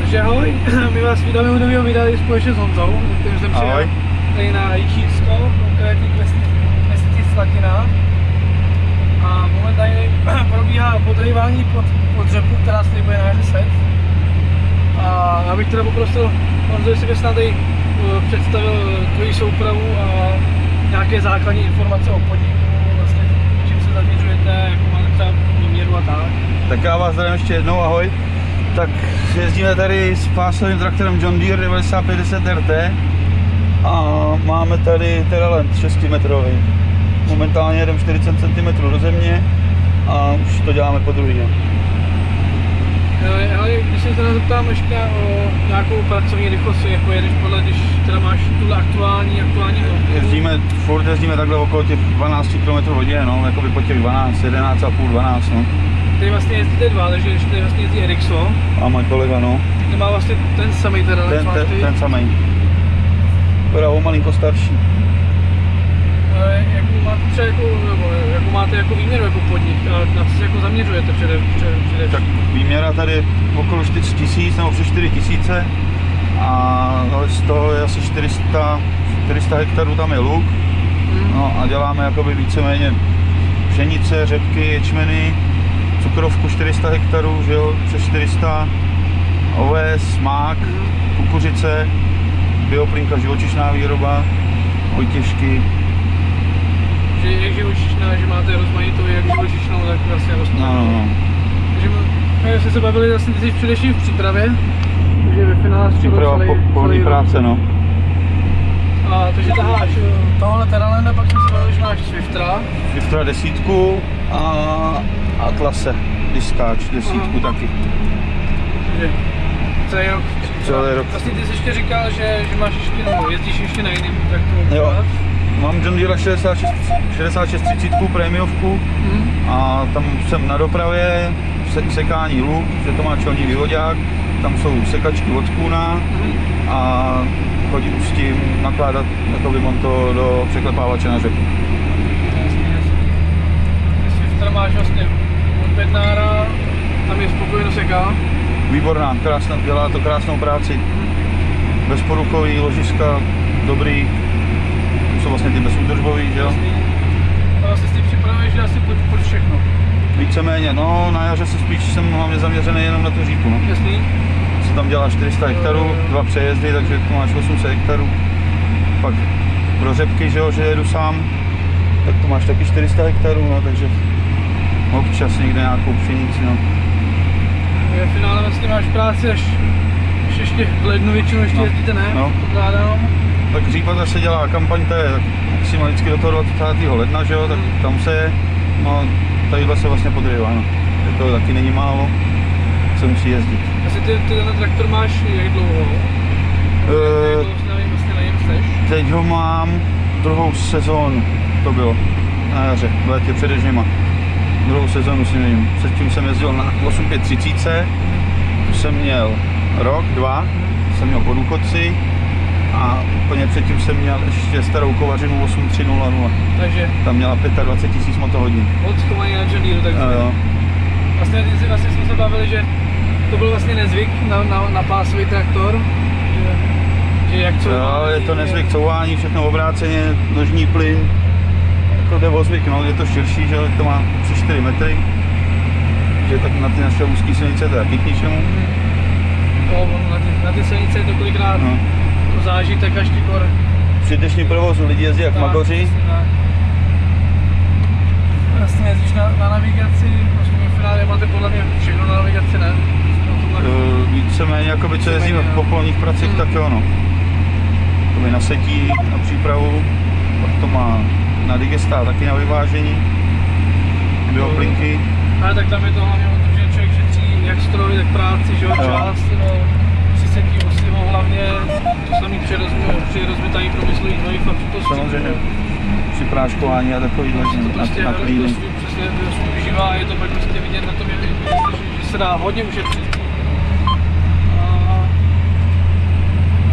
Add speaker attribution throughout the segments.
Speaker 1: Takže ahoj, my vás vítáme u nového videa společně s Honzou, kterým jsem přijel tady na Jičínsko, konkrétně k vesnici Slatina. A momentálně probíhá podrývání pod řepku, která se tady bude na jaře set. A já bych teda poprosil Honzo, jestli bys nám tady představil tvoji soupravu a nějaké základní informace o podniku, vlastně čím se zaměřujete, jakou máte třeba výměru a tak.
Speaker 2: Tak já vás zdravím ještě jednou, ahoj. Tak jezdíme tady s pásovým traktorem John Deere 9050 RT a máme tady Terraland 6 metrový. Momentálně jedeme 40 cm do země a už to děláme po druhý.
Speaker 1: Ale když se teda zeptám ještě o nějakou pracovní rychlost, jako jedeš podle, když teda máš tuhle aktuální
Speaker 2: Jezdíme takhle okolo těch 12 km hodin, no, jakoby po těch 12, 11,5, 12, no.
Speaker 1: Tady vlastně jezdíte dva, takže tady vlastně jezdí Ericsson.
Speaker 2: A můj kolega, no.
Speaker 1: Ty má vlastně ten samý teda,
Speaker 2: ten samý. Teda o malinko starší.
Speaker 1: Jakou máte třeba jakou máte jako výměru jako podnik, na co se jako zaměřujete především?
Speaker 2: Tak výměra tady okolo 4 000 nebo přes 4 000 a z toho je asi 400 hektarů tam je luk. No a děláme jakoby víceméně pšenice, řepky, ječmeny, cukrovku 400 hektarů, že jo, přes 400, oves, mák, kukuřice, bioplynka, živočišná výroba, ojtěžky.
Speaker 1: Jak živočišná, že máte rozmanitou jak živočišnou, tak vlastně rostlinnou.
Speaker 2: No.
Speaker 1: Takže my jsme se bavili, vlastně ty jsi především v přípravě, takže ve finále
Speaker 2: příprava polní práce, no.
Speaker 1: A takže taháš tohle Terralanda, pak jsem se bavil, že máš Swiftera
Speaker 2: 10 a Atlase, diskáč 10 taky.
Speaker 1: Takže celý rok. Vlastně ty jsi ještě říkal, že máš ještě, no, jezdíš ještě na jiným traktoru.
Speaker 2: Jo. Mám John Deere 6630 prémiovku a tam jsem na dopravě, sekání luk, že to má čelní vývodák, tam jsou sekačky od kůna a chodím s tím nakládat takový monto do překlepávače na řepu.
Speaker 1: Jasně. Swiftera máš vlastně od Bednára, tam je spokojenost jaká?
Speaker 2: Výborná, dělá to krásnou práci, bezporuchový ložiska, dobrý. Jsou vlastně ty bezúdržbový, že jo?
Speaker 1: A vlastně si připravuješ asi pod všechno?
Speaker 2: Víceméně, no na jaře jsem hlavně zaměřený jenom na tu řípu, no.
Speaker 1: Jasný.
Speaker 2: Se tam dělá 400 hektarů, 2 přejezdy, takže tu máš 800 hektarů. Pak pro řepky, že jo, že jedu sám, tak tu máš taky 400 hektarů, no, takže občas někde nějakou pšenici, no.
Speaker 1: V finále vlastně máš práci až ještě v lednu většinou ještě jezdíte, ne?
Speaker 2: No. Tak řípa se dělá kampaň, to je maximalicky do toho 20. ledna, že jo, tak tam se je, no tadyhle se vlastně podrývá, no. To taky není málo, se musí jezdit.
Speaker 1: Asi ty ten traktor máš jak dlouho? Vlastně na něm seš?
Speaker 2: Teď ho mám druhou sezónu, to bylo na jaře, v létě před dežněma. Druhou sezónu si nevím, předtím jsem jezdil na 8530, jsem měl rok, 2, jsem měl po důchodci. A úplně předtím jsem měl ještě starou kovařinu 8300.
Speaker 1: Takže?
Speaker 2: Tam měla 25 000 motohodin.
Speaker 1: Od schovaní na John Deere, takže?
Speaker 2: Jo.
Speaker 1: Vlastně jsme se bavili, že to byl vlastně nezvyk na pásový traktor. Že jak couvání,
Speaker 2: jo, je to nezvyk, couvání, všechno obráceně, nožní plyn. Jako jde o zvyk, no, je to širší, že to má přes 4 metry. Že tak na ty naše úzké silnice to je taky k ničemu.
Speaker 1: Na ty silnice je to kolikrát. No. Zážitek až tikor.
Speaker 2: Při dnešním provozu lidi jezdí jak magoři.
Speaker 1: Vlastně jezdíš na navigaci, vlastně v finále máte podle mě všechno na navigaci, ne?
Speaker 2: Víceméně, jakoby co jezdíme v popolních pracích, tak jo, no. Jakoby na setí, na přípravu, pak to má na digestá, taky na vyvážení, bioplinky.
Speaker 1: Ale tak tam je to hlavně o tom, že člověk šetří jak stroj, tak práci, že jo, čas. Při setí osivo hlavně, to samý při rozmytání průmyslových hnojiv a při
Speaker 2: samozřejmě. Při práškování a takovýhle
Speaker 1: na klíny. Přesně využívá a je to pak prostě vidět na tom, že se dá hodně ušetřit.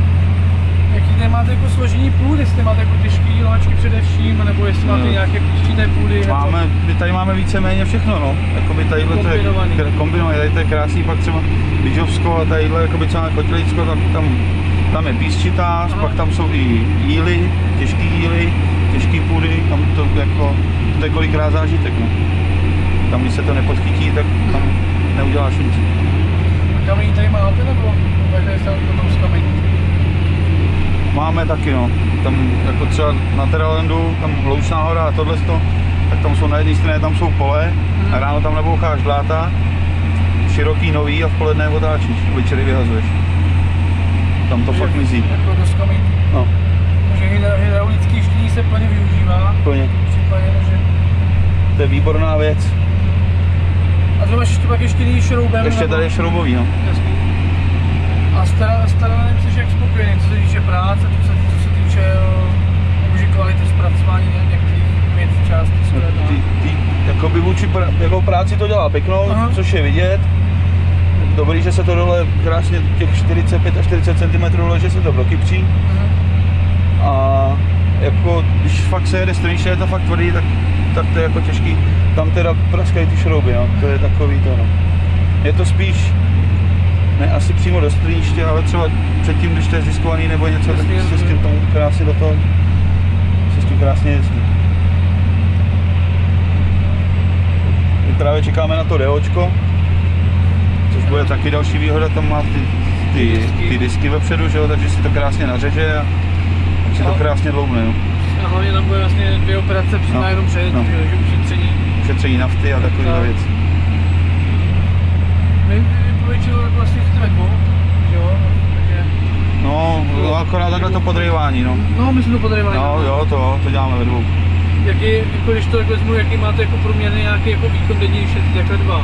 Speaker 1: Jaký tady máte jako složení půd, jestli máte jako těžký lovačky především, nebo jestli máte nějaké píští té půdy?
Speaker 2: My tady máme víceméně všechno, no. Jakoby tadyhle to je kombinované, tady to je krásný, pak třeba Lyžovsko a tadyhle, jakoby celé Kotělicko, tak tam je písčitá, pak tam jsou i jíly, těžký půdy, tam to je kolikrát zážitek, no. Tam, když se to nepodchytí, tak tam neuděláš nic.
Speaker 1: A kamení tady máte, nebo tady se potom z kamení?
Speaker 2: Máme taky, no. Tam jako třeba na Terralandu, tam Hloučná hora a tohleto, tak tam jsou na jedné straně, tam jsou pole, a ráno tam naboucháš dláta, široký, nový a v poledne otáčíš, večery vyhazuješ. Tam to fakt mizí.
Speaker 1: Jako dost kamení.
Speaker 2: No.
Speaker 1: Takže hydraulický štění se plně využívá.
Speaker 2: Plně.
Speaker 1: Že...
Speaker 2: To je výborná věc.
Speaker 1: A to máš ještě pak štěný šroubem?
Speaker 2: Ještě tady je šroubový, no.
Speaker 1: Jasný. A staranem jsi jak spokojený, co se týče práce, co se týče kvality zpracování některých věcí, částí
Speaker 2: jakoby vůči jako práci to dělá pěknou, což je vidět. Dobrý, že se to dole krásně těch 45 až 40 cm dole, že se to prokypří. A jako když fakt se jede straničně, je to fakt tvrdý, tak to je jako těžký. Tam teda praskají ty šrouby, no. To je takový to, no. Je to spíš ne asi přímo do straniště, ale třeba předtím, když to je ziskovaný nebo něco, tak se s tím tam krásně do toho, se s tím krásně jezdí. My právě čekáme na to DOčko, což bude taky další výhoda, tam má ty disky vepředu, že jo, takže si to krásně nařeže a si to krásně dloubne, jo.
Speaker 1: A hlavně tam bude vlastně 2 operace přímo jenom před, že
Speaker 2: ušetření nafty a takové věci.
Speaker 1: My povětšinou vlastně chceme dvou, jo, takže...
Speaker 2: No, akorát takhle to podrývání, no.
Speaker 1: No, myslím to podrývání.
Speaker 2: No, jo, to děláme ve dvou.
Speaker 1: Jaký, jako když to tak vezmu, jaký máte jako průměrný nějaký jako výkon denní, když je takhle 2?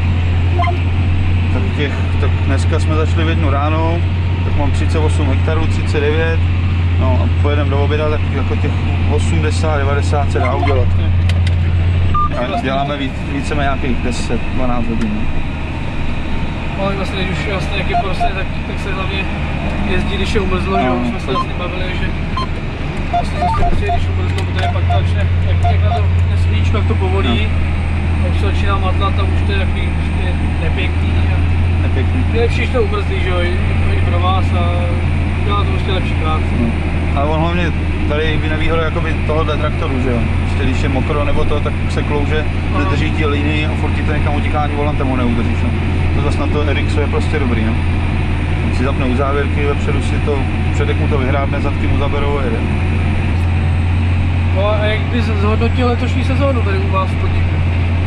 Speaker 2: Tak dneska jsme začali v 1 ráno, tak mám 38 hektarů, 39. No a pojedeme do oběda, tak jako těch 80-90 se dá udělat. A děláme víceméně nějakých 10-12 hodin.
Speaker 1: No vlastně, když už vlastně nějaký porosty, tak se hlavně jezdí, když je umrzlo, že už jsme se vlastně bavili, že vlastně když umrzlo, protože pak to začne, jak na to svíčko, jak to povolí, tak se začíná matlat a už to je takový nepěkný. Je lepší, když to umrzlí, že jo, i pro vás a dělá to prostě lepší práci.
Speaker 2: Ale on hlavně tady je nevýhoda jakoby tohohle traktoru, že jo. Prostě když je mokro nebo to, tak se klouže, nedrží ti linii a furt ti to někam utíká, ani volantem ho neudržíš. No. To zase na to RXu je prostě dobrý, no. Si zapne u závěrky, vepředu si to, předek mu to vyhrábne, zadky mu zaberou a jede.
Speaker 1: No a jak bys zhodnotil letošní sezónu tady u vás v podniku?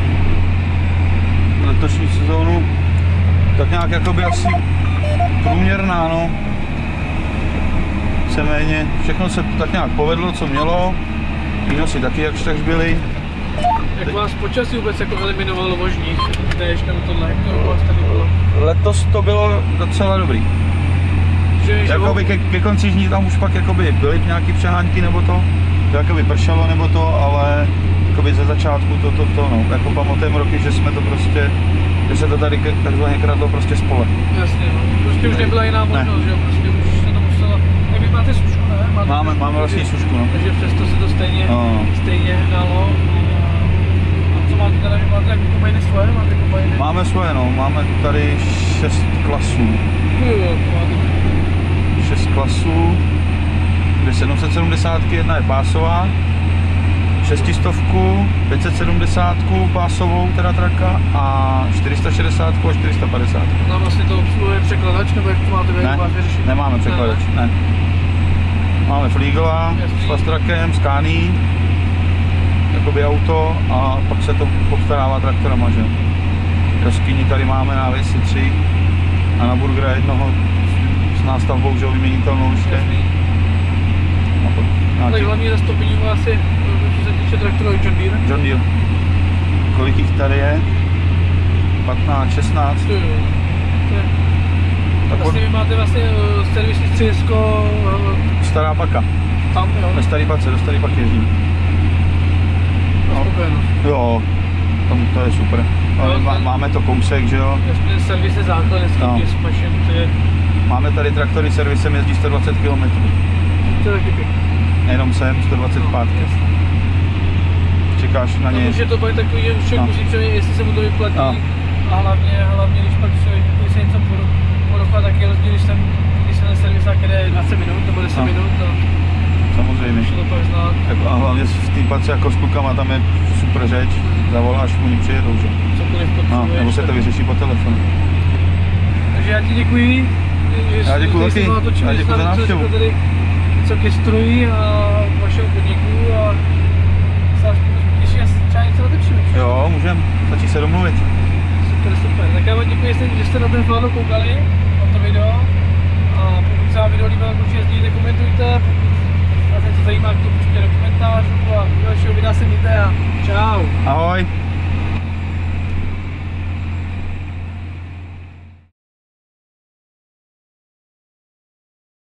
Speaker 2: Letošní sezónu tak nějak jakoby asi průměrná, no. Víceméně, všechno se tak nějak povedlo, co mělo. Výnosy taky jakž takž byly.
Speaker 1: Jak vás počasí vůbec jako eliminovalo vožník? Déšť nebo tohle, jak to vás tady bylo?
Speaker 2: Letos to bylo docela dobrý. Jakoby ke konci žní tam už pak jakoby byly nějaký přehánky nebo to jakoby pršelo nebo to, ale jakoby ze začátku to no, jako pamatujeme roky, že jsme to prostě, že se to tady takzvaně kradlo prostě z pole.
Speaker 1: Jasně, no. Prostě už nebyla jiná možnost, že jo, prostě už se to muselo, jak vy máte sušku, ne?
Speaker 2: Máme vlastní sušku, no.
Speaker 1: Takže přesto se to stejně dalo. A co máte tady, máte jako kombajny svoje, máte kombajny?
Speaker 2: Máme svoje, no, máme tady 6 klasů. 6 klasů, kde 770, jedna je pásová, 600, 570 pásovou teda traka a 460 a 450.
Speaker 1: No vlastně to obsluhuje překladač, nebo jak to máte vyřešit?
Speaker 2: Nemáme překladač, ne. Máme Fliegela s fastrakem, Scanii, jakoby auto a pak se to obstarává traktorama, že? Jaskyni tady máme na Věsi 3 a na Burgera jednoho s nástavbou, že vyměnitelnou ještě.
Speaker 1: Tak hlavně zastoupení u vás je, co se týče traktoru, John Deere?
Speaker 2: John Deere. Kolik jich tady je? 15, 16.
Speaker 1: Vlastně vy máte vlastně servisní středisko...
Speaker 2: Stará Paka.
Speaker 1: Tam, jo?
Speaker 2: Ve Starý Pace, do Starý Paky jezdím.
Speaker 1: No.
Speaker 2: Jo, tam to je super. Máme to kousek, že jo?
Speaker 1: Jasně, servis je základ,
Speaker 2: Máme tady traktory, servisem jezdí 120 km.
Speaker 1: To je taky pěkný.
Speaker 2: Jenom sem, 120 zpátky. čekáš na ně.
Speaker 1: Už je to pak takový, že už člověk musí přemýšlet, jestli se mu to vyplatí. A hlavně, když pak člověk se něco podochá, tak je rozdíl, když ten servisák jede 20 minut nebo 10 minut.
Speaker 2: Samozřejmě.
Speaker 1: To pak znát.
Speaker 2: A hlavně v té pace jako s klukama, tam je super řeč, zavoláš, oni přijedou, že?
Speaker 1: Cokoliv potřebuješ.
Speaker 2: Nebo se to vyřeší po telefonu.
Speaker 1: Takže já ti děkuji.
Speaker 2: Já děkuji taky. Já děkuji za návštěvu.
Speaker 1: Tady něco ke stroji a vašeho podniku a se těším, že třeba něco natočíme.
Speaker 2: Jo, můžeme, stačí se domluvit.
Speaker 1: Super. Tak já vám děkuji, že jste na ten Flado koukali, na to video. A pokud se vám video líbilo, tak určitě sdílejte, komentujte. Pokud vás něco zajímá, to určitě do komentářů a do dalšího videa se mějte a čau.
Speaker 2: Ahoj.